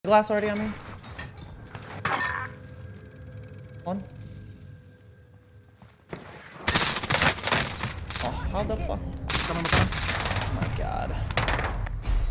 Glass already on me. One. Oh, how the fuck? Coming. Oh my god.